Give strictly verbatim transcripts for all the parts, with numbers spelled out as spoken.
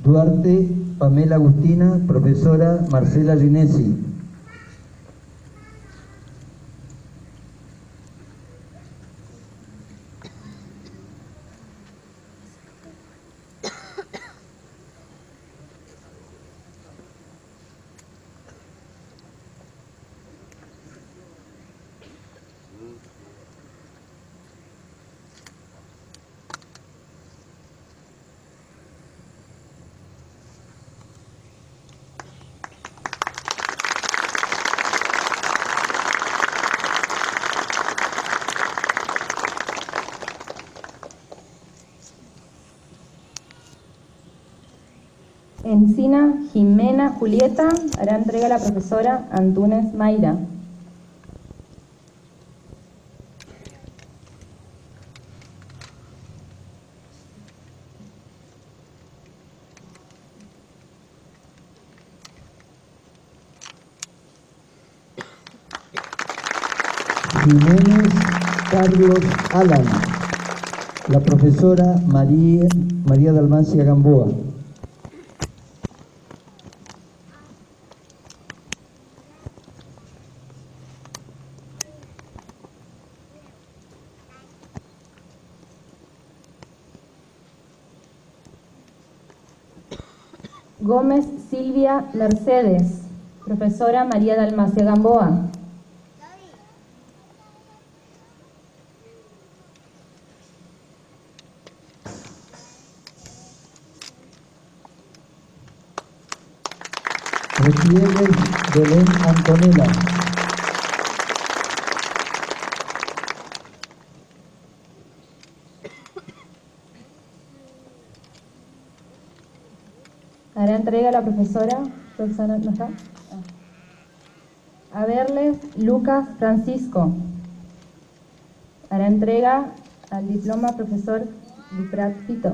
Duarte Pamela Agustina, profesora Marcela Ginesi. Encina Jimena Julieta hará entrega a la profesora Antúnez Mayra. Jiménez Carlos Alan, la profesora María, María Dalmacia Gamboa. Gómez Silvia Mercedes, profesora María Dalmacia Gamboa. Gutiérrez Belén Antonella. Hará entrega a la profesora Roxana, ¿no está? A verles Lucas Francisco. Hará entrega al diploma profesor Duprat Pito.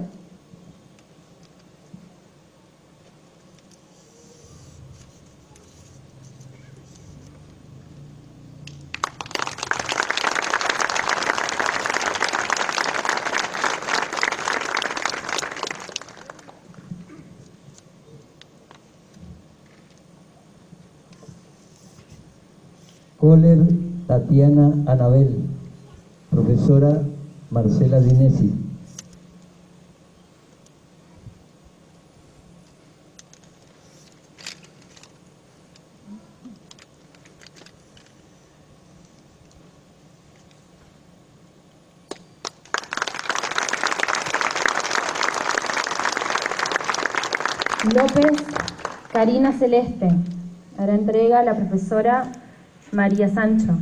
Kohler Tatiana Anabel, profesora Marcela Dinesi. López Karina Celeste hará entrega a la profesora María Sancho.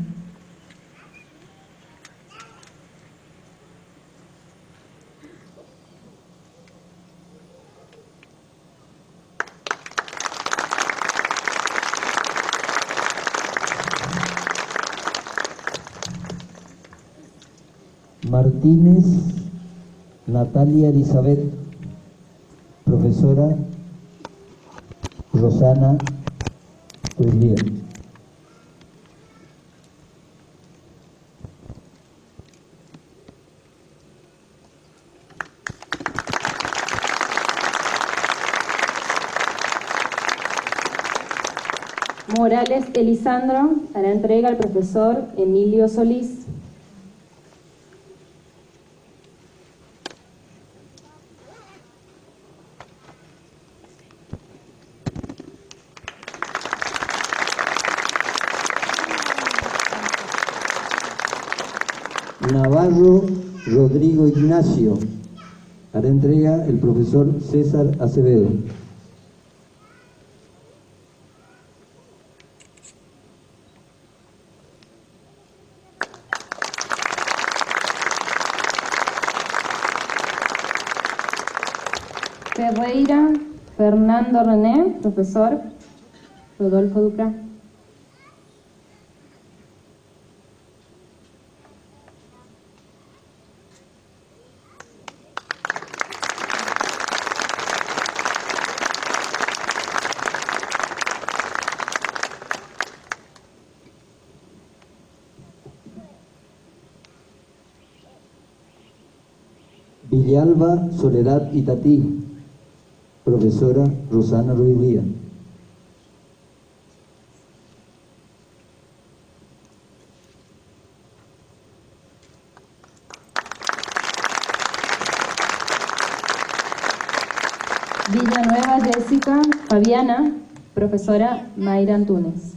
Martínez Natalia Elizabeth, profesora Rosana Cuelía. Morales Elisandro hará entrega al profesor Emilio Solís. Navarro Rodrigo Ignacio, hará entrega el profesor César Acevedo. Ferreira Fernando René, profesor Rodolfo Duprá. Villalba Soledad Itatí, profesora Rosana Ruiz Díaz. Villanueva Jessica Fabiana, profesora Mayra Antunes.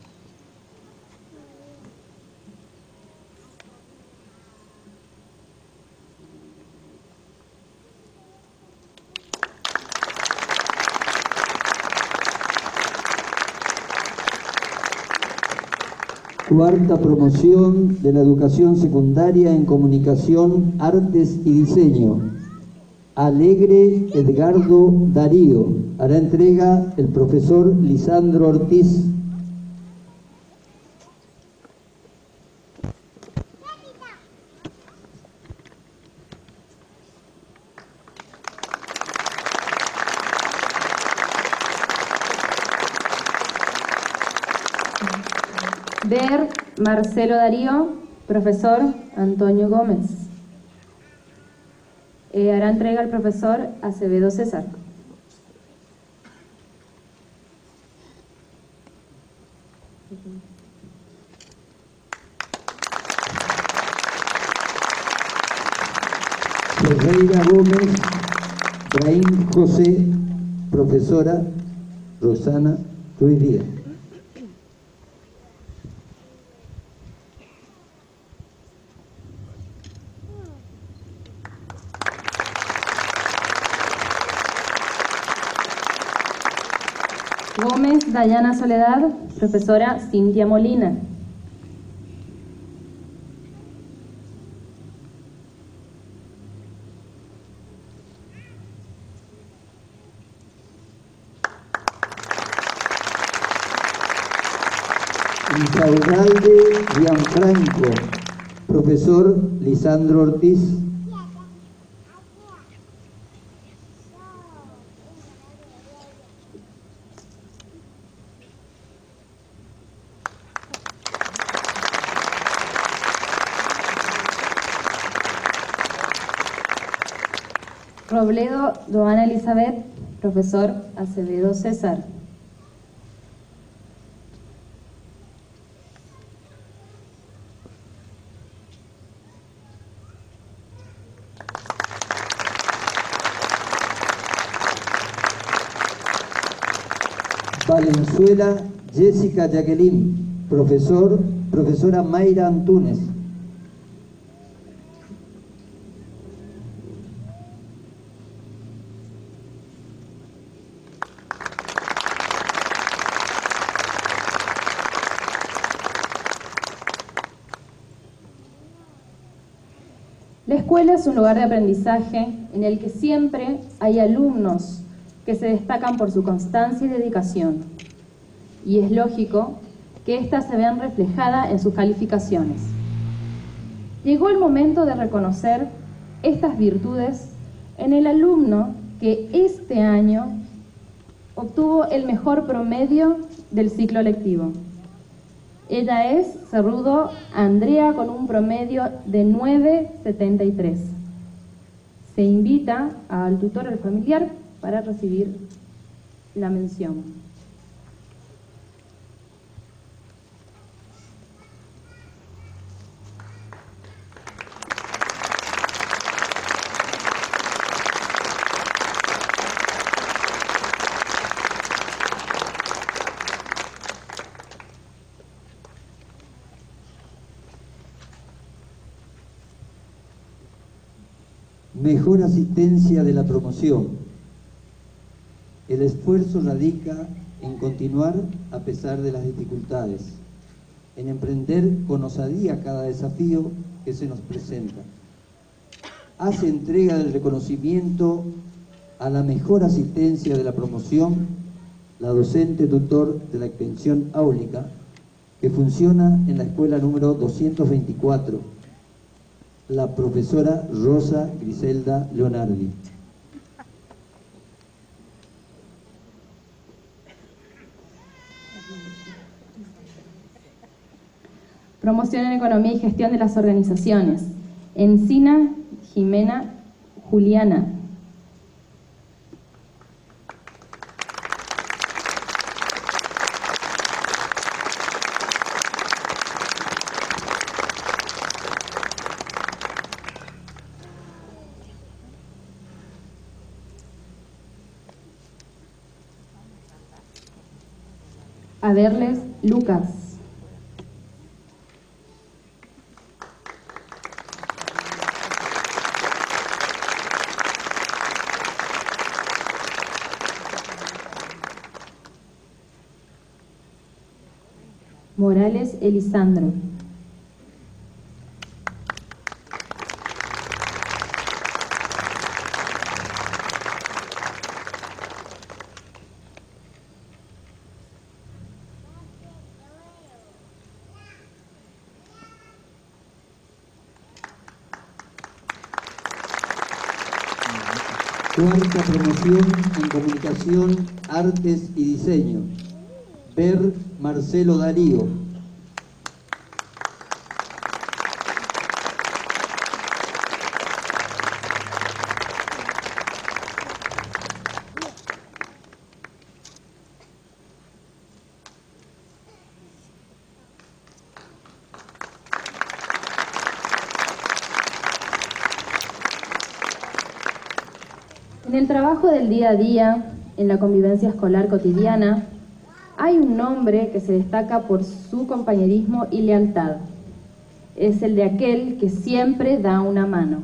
Cuarta promoción de la educación secundaria en comunicación, artes y diseño. Alegre Edgardo Darío. Hará entrega el profesor Lisandro Ortiz. Ver Marcelo Darío, profesor Antonio Gómez. Eh, hará entrega el profesor Acevedo César. Ferreira Gómez, Brahim José, profesora Rosana Ruiz Díaz. Gómez Dayana Soledad, profesora Cintia Molina. Insaurralde Gianfranco, profesor Lisandro Ortiz. Robledo Joana Elizabeth, profesor Acevedo César. Valenzuela Jessica Jacqueline, profesor, profesora Mayra Antunes. La escuela es un lugar de aprendizaje en el que siempre hay alumnos que se destacan por su constancia y dedicación. Y es lógico que éstas se vean reflejadas en sus calificaciones. Llegó el momento de reconocer estas virtudes en el alumno que este año obtuvo el mejor promedio del ciclo lectivo. Ella es Cerrudo Andrea con un promedio de nueve punto setenta y tres. Se invita al tutor o al familiar para recibir la mención. Mejor asistencia de la promoción. El esfuerzo radica en continuar a pesar de las dificultades, en emprender con osadía cada desafío que se nos presenta. Hace entrega del reconocimiento a la mejor asistencia de la promoción la docente tutor de la extensión áulica que funciona en la escuela número doscientos veinticuatro, la profesora Rosa Griselda Leonardi. Promoción en Economía y Gestión de las Organizaciones. Encina Jimena Juliana. A verles, Lucas. Morales, Elisandro. Cuarta promoción en Comunicación, Artes y Diseño. Ver Marcelo Darío. En el trabajo del día a día, en la convivencia escolar cotidiana, hay un nombre que se destaca por su compañerismo y lealtad. Es el de aquel que siempre da una mano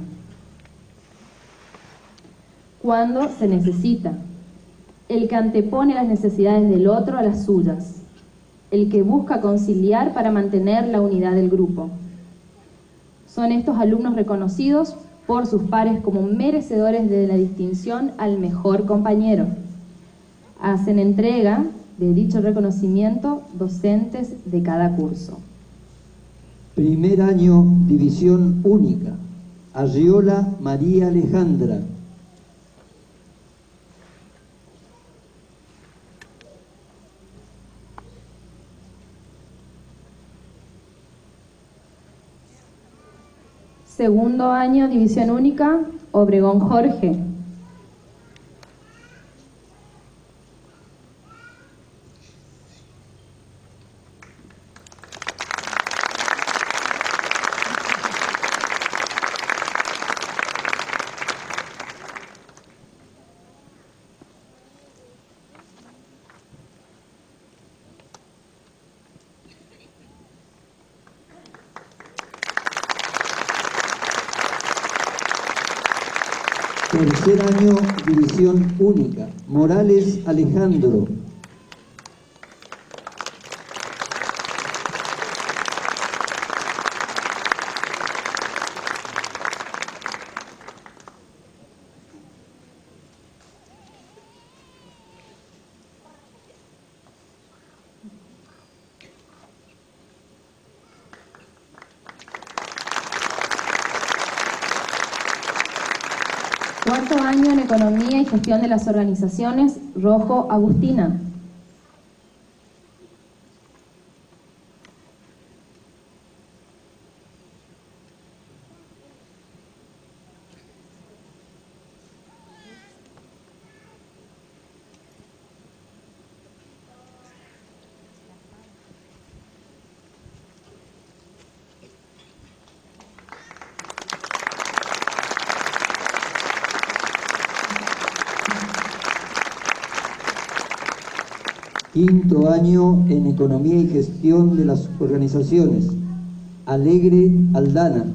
cuando se necesita, el que antepone las necesidades del otro a las suyas, el que busca conciliar para mantener la unidad del grupo. Son estos alumnos reconocidos por sus pares como merecedores de la distinción al mejor compañero. Hacen entrega de dicho reconocimiento docentes de cada curso. Primer año, División Única. Arriola María Alejandra. Segundo año, División Única, Obregón Jorge. Tercer año, División Única. Morales Alejandro. Cuarto año en Economía y Gestión de las Organizaciones, Rojo Agustina. Quinto año en Economía y Gestión de las Organizaciones. Alegre Aldana.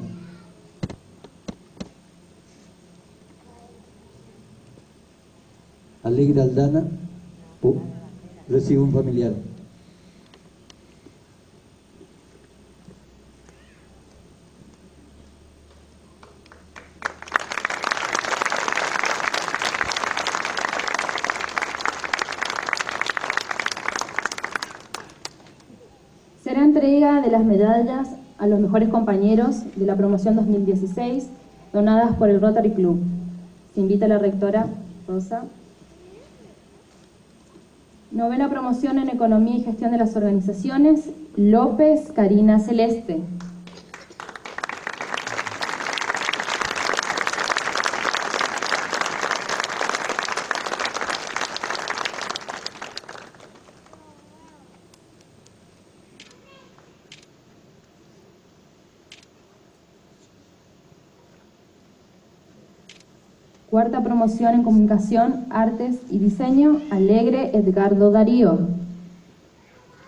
Alegre Aldana. Oh, recibe un familiar. Será entrega de las medallas a los mejores compañeros de la promoción dos mil dieciséis, donadas por el Rotary Club. Se invita a la rectora Rosa. Novena promoción en Economía y Gestión de las Organizaciones, López Karina Celeste. Cuarta promoción en Comunicación, Artes y Diseño, Alegre Edgardo Darío.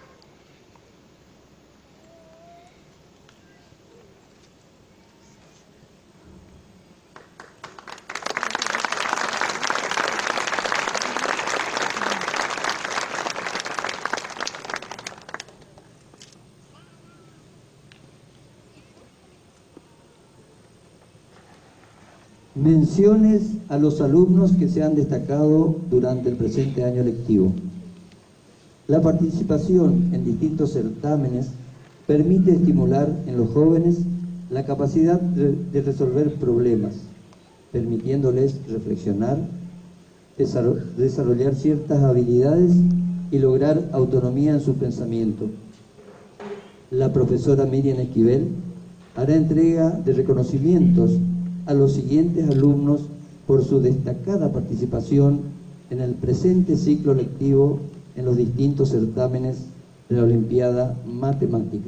Menciones a los alumnos que se han destacado durante el presente año lectivo. La participación en distintos certámenes permite estimular en los jóvenes la capacidad de, de resolver problemas, permitiéndoles reflexionar, desarrollar ciertas habilidades y lograr autonomía en su pensamiento. La profesora Miriam Esquivel hará entrega de reconocimientos a los siguientes alumnos por su destacada participación en el presente ciclo lectivo en los distintos certámenes de la Olimpiada Matemática.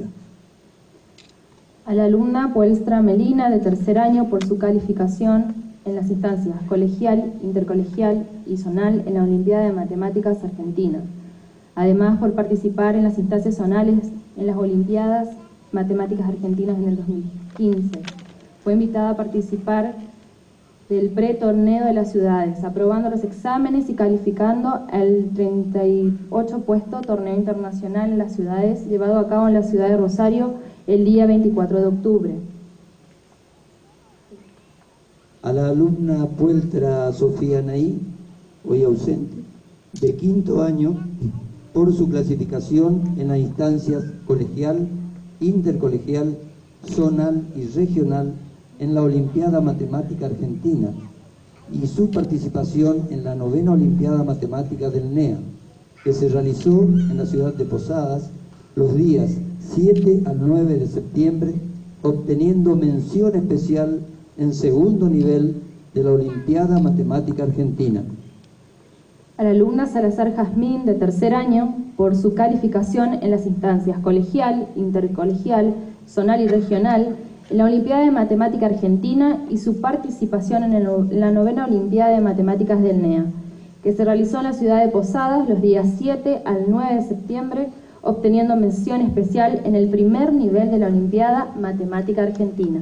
A la alumna Puelstra Melina, de tercer año, por su calificación en las instancias colegial, intercolegial y zonal en la Olimpiada de Matemáticas Argentina. Además, por participar en las instancias zonales en las Olimpiadas Matemáticas Argentinas en el dos mil quince. Fue invitada a participar del pre-torneo de las ciudades, aprobando los exámenes y calificando el treinta y ocho puesto torneo internacional en las ciudades, llevado a cabo en la ciudad de Rosario el día veinticuatro de octubre. A la alumna Pueltra Sofía Naí, hoy ausente, de quinto año, por su clasificación en las instancias colegial, intercolegial, zonal y regional en la Olimpiada Matemática Argentina y su participación en la novena Olimpiada Matemática del N E A, que se realizó en la ciudad de Posadas los días siete al nueve de septiembre, obteniendo mención especial en segundo nivel de la Olimpiada Matemática Argentina. A la alumna Salazar Jazmín, de tercer año, por su calificación en las instancias colegial, intercolegial, zonal y regional en la Olimpiada de Matemática Argentina y su participación en, el, en la novena Olimpiada de Matemáticas del N E A, que se realizó en la ciudad de Posadas los días siete al nueve de septiembre, obteniendo mención especial en el primer nivel de la Olimpiada Matemática Argentina.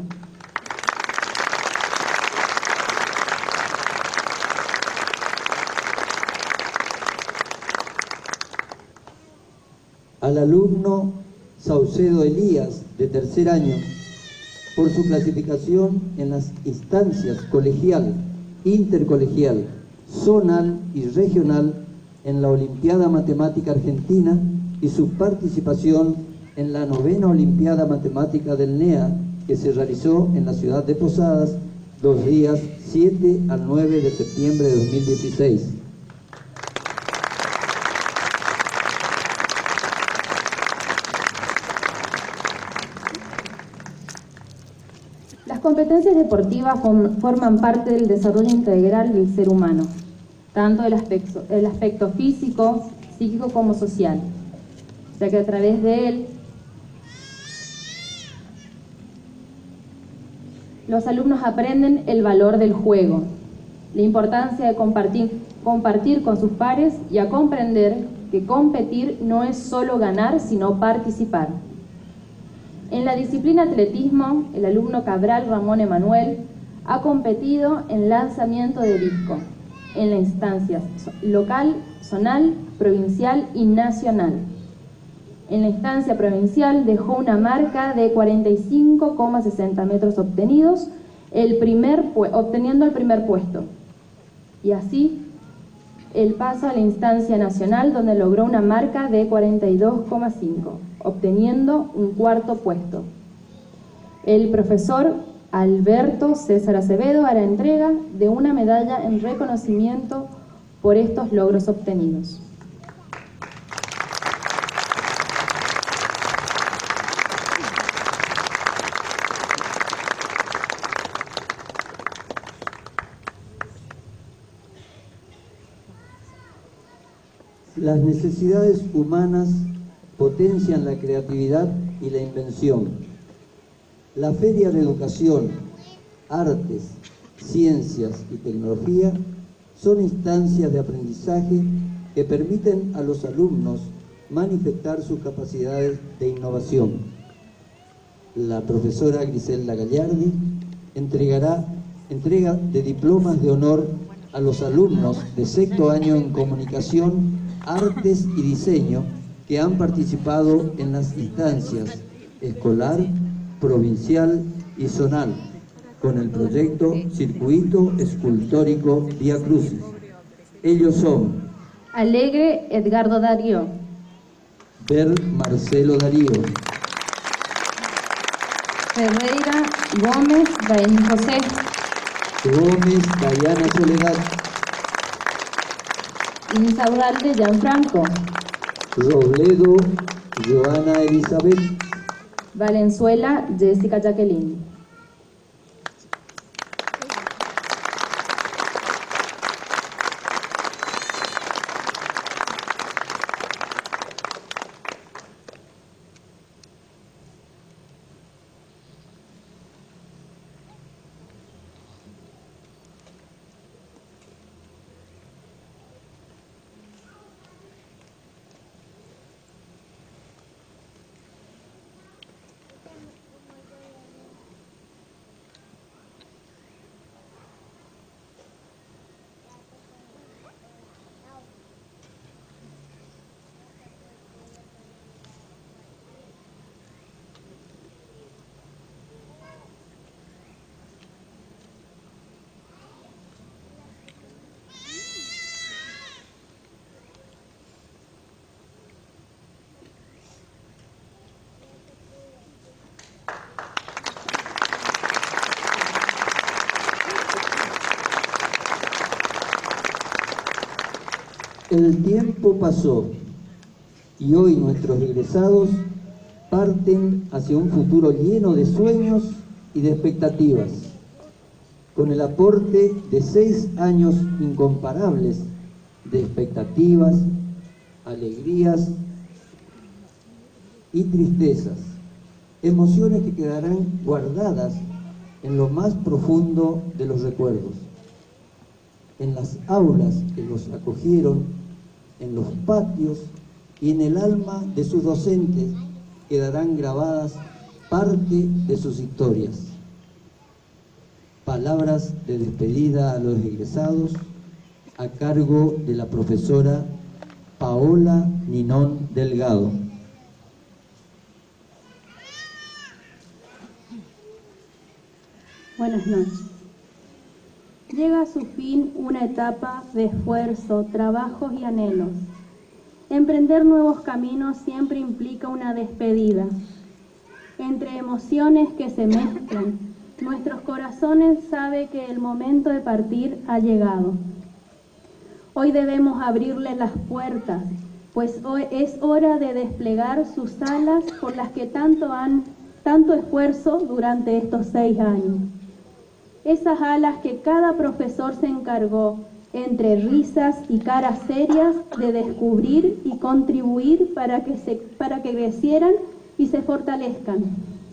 Al alumno Saucedo Elías, de tercer año, por su clasificación en las instancias colegial, intercolegial, zonal y regional en la Olimpiada Matemática Argentina y su participación en la novena Olimpiada Matemática del N E A, que se realizó en la ciudad de Posadas los días siete al nueve de septiembre de dos mil dieciséis. Las competencias deportivas forman parte del desarrollo integral del ser humano, tanto del aspecto, el aspecto físico, psíquico como social, ya que a través de él los alumnos aprenden el valor del juego, la importancia de compartir, compartir con sus pares y a comprender que competir no es solo ganar, sino participar. En la disciplina atletismo, el alumno Cabral Ramón Emanuel ha competido en lanzamiento de disco en las instancias local, zonal, provincial y nacional. En la instancia provincial dejó una marca de cuarenta y cinco coma sesenta metros obtenidos, el primer, obteniendo el primer puesto. Y así el paso a la instancia nacional, donde logró una marca de cuarenta y dos coma cinco, obteniendo un cuarto puesto. El profesor Alberto César Acevedo hará entrega de una medalla en reconocimiento por estos logros obtenidos. Las necesidades humanas potencian la creatividad y la invención. La Feria de Educación, Artes, Ciencias y Tecnología son instancias de aprendizaje que permiten a los alumnos manifestar sus capacidades de innovación. La profesora Griselda Gallardi entregará entrega de diplomas de honor a los alumnos de sexto año en Comunicación, Artes y Diseño que han participado en las instancias escolar, provincial y zonal, con el proyecto Circuito Escultórico Vía Crucis. Ellos son Alegre Edgardo Darío, Ver Marcelo Darío, Ferreira Gómez Baení José, Gómez Dayana Soledad, Insaurralde Gianfranco, Robledo Joana Elizabeth, Valenzuela Jessica Jacqueline. El tiempo pasó y hoy nuestros egresados parten hacia un futuro lleno de sueños y de expectativas, con el aporte de seis años incomparables de expectativas, alegrías y tristezas, emociones que quedarán guardadas en lo más profundo de los recuerdos, en las aulas que los acogieron, en los patios y en el alma de sus docentes quedarán grabadas parte de sus historias. Palabras de despedida a los egresados a cargo de la profesora Paola Ninón Delgado. Buenas noches. Llega a su fin una etapa de esfuerzo, trabajos y anhelos. Emprender nuevos caminos siempre implica una despedida. Entre emociones que se mezclan, nuestros corazones saben que el momento de partir ha llegado. Hoy debemos abrirle las puertas, pues hoy es hora de desplegar sus alas por las que tanto han, tanto esfuerzo durante estos seis años. Esas alas que cada profesor se encargó, entre risas y caras serias, de descubrir y contribuir para que, se, para que crecieran y se fortalezcan.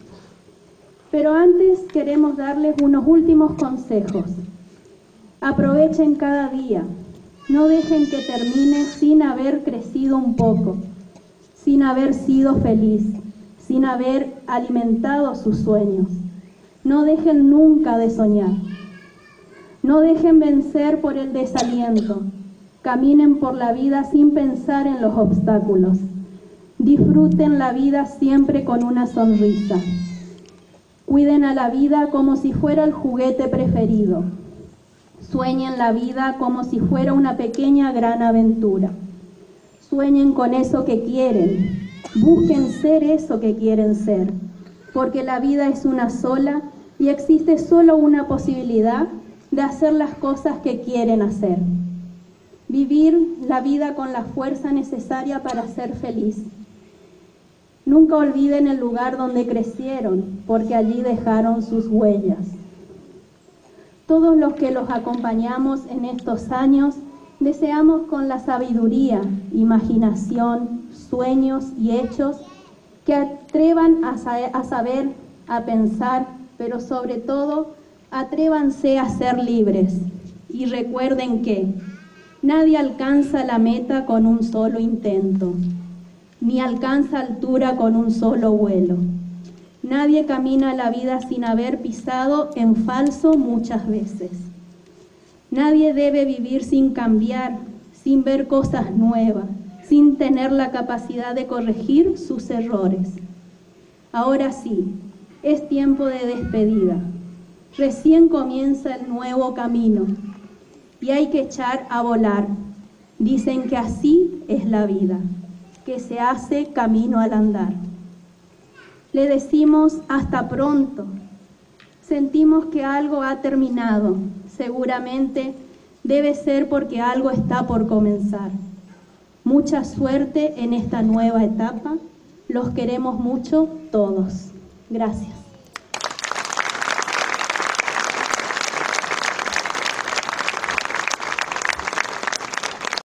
Pero antes queremos darles unos últimos consejos. Aprovechen cada día. No dejen que termine sin haber crecido un poco, sin haber sido feliz, sin haber alimentado sus sueños. No dejen nunca de soñar. No dejen vencer por el desaliento. Caminen por la vida sin pensar en los obstáculos. Disfruten la vida siempre con una sonrisa. Cuiden a la vida como si fuera el juguete preferido. Sueñen la vida como si fuera una pequeña gran aventura. Sueñen con eso que quieren. Busquen ser eso que quieren ser. Porque la vida es una sola y existe solo una posibilidad de hacer las cosas que quieren hacer. Vivir la vida con la fuerza necesaria para ser feliz. Nunca olviden el lugar donde crecieron, porque allí dejaron sus huellas. Todos los que los acompañamos en estos años, deseamos con la sabiduría, imaginación, sueños y hechos que atrevan a, sa a saber, a pensar, pero sobre todo, atrévanse a ser libres. Y recuerden que nadie alcanza la meta con un solo intento, ni alcanza altura con un solo vuelo. Nadie camina la vida sin haber pisado en falso muchas veces. Nadie debe vivir sin cambiar, sin ver cosas nuevas, sin tener la capacidad de corregir sus errores. Ahora sí, es tiempo de despedida. Recién comienza el nuevo camino y hay que echar a volar. Dicen que así es la vida, que se hace camino al andar. Le decimos hasta pronto. Sentimos que algo ha terminado. Seguramente debe ser porque algo está por comenzar. Mucha suerte en esta nueva etapa. Los queremos mucho todos. Gracias.